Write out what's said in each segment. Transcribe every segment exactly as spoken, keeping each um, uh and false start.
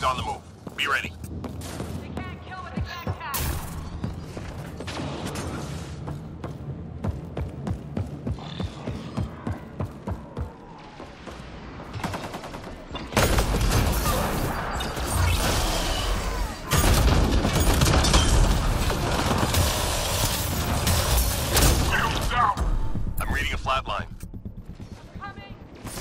on the move. Be ready. They can't kill what they can't catch. I'm reading a flatline. Coming.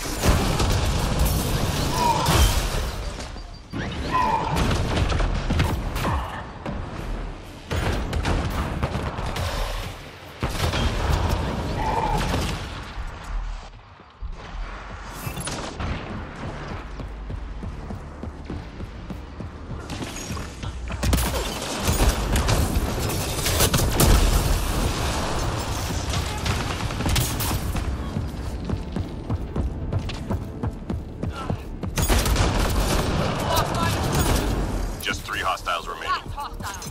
Just three hostiles remaining. That's hostile.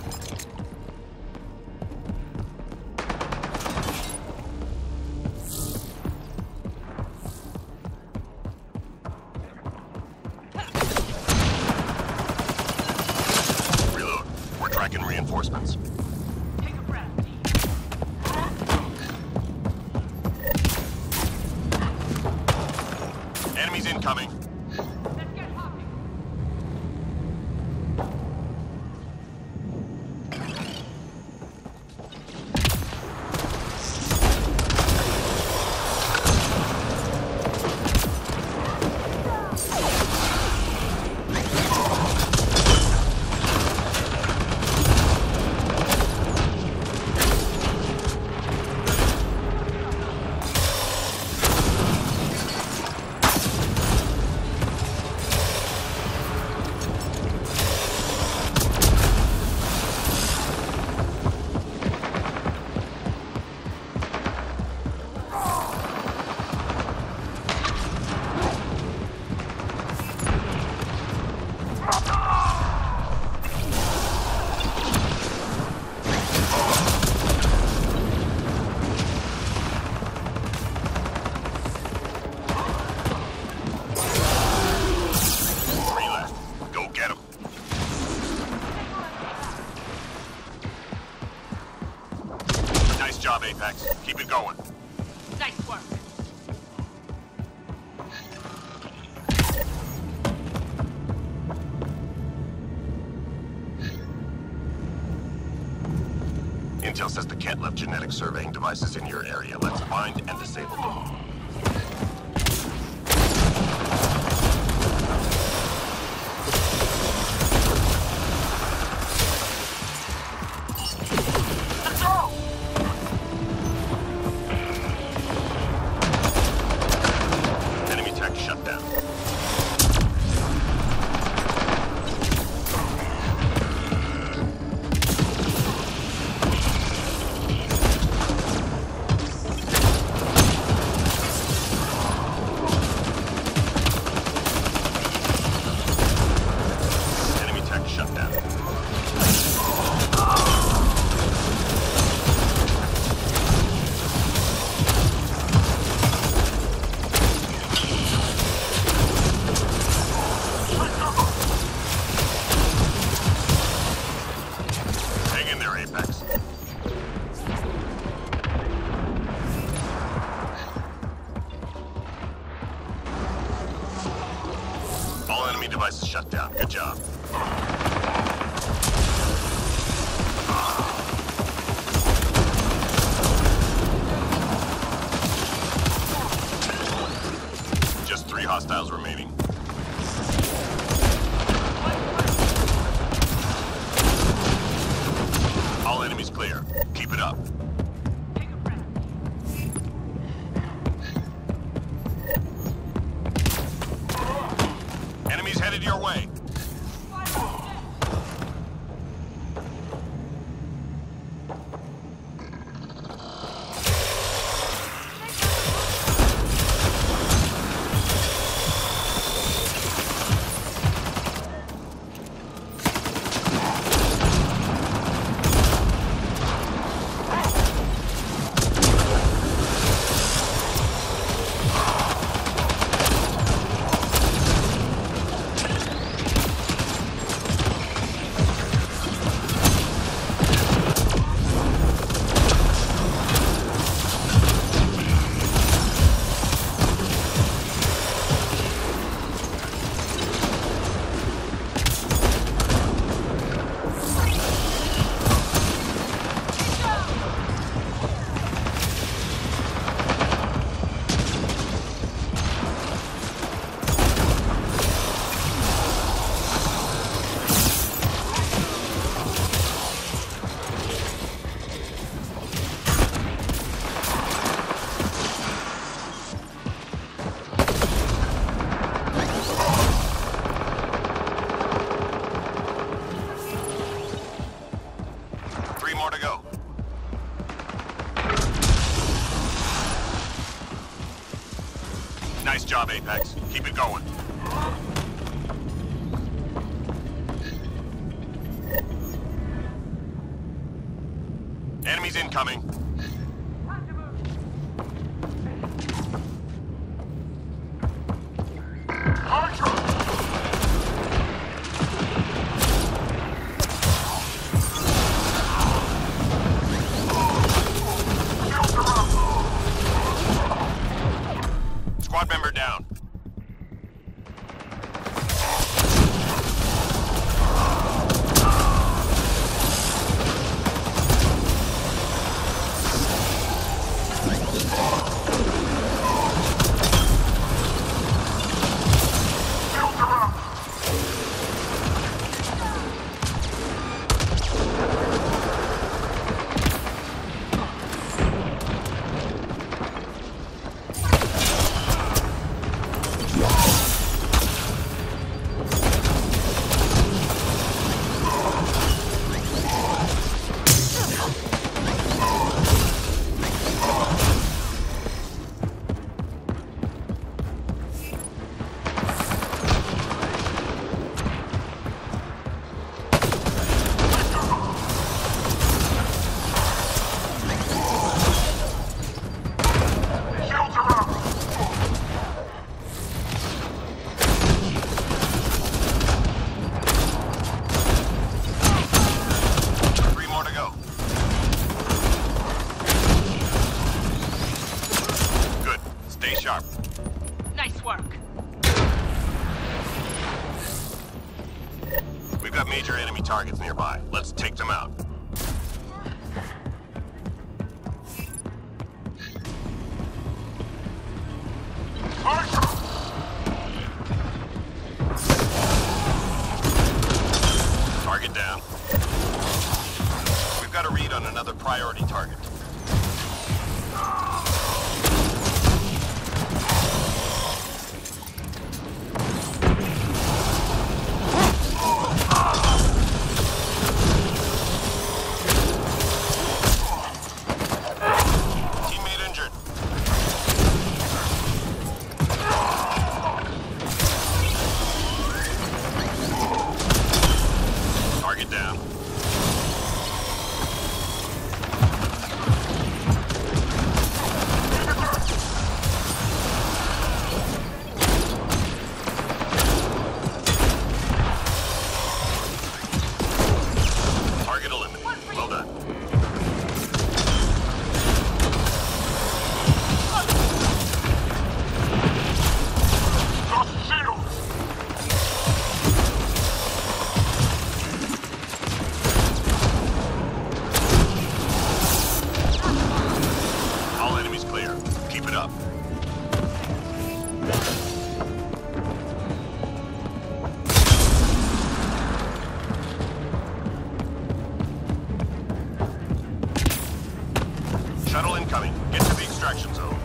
Reload. We're tracking reinforcements. Take a breath. Enemies incoming. Let's get hopping. Three left. Go get them. Nice job, Apex. Keep it going. Nice work. Intel says the Kett left genetic surveying devices in your area. Let's find and disable them. Let's go! Enemy tech shut down. Enemy tech shut down. Hang in there, Apex. All enemy devices shut down. Good job. Just three hostiles remaining. All enemies clear. Keep it up. Take a breath. Enemies headed your way. job, Apex. Keep it going. Enemies incoming. Time to move. Squad member down. Three more to go. Good. Stay sharp. Nice work. We've got major enemy targets nearby. Let's take them out. Target down. We've got a read on another priority target. Teammate injured. Target down. Target eliminated. Well done. All enemies clear. Keep it up. Shuttle incoming. Get to the extraction zone.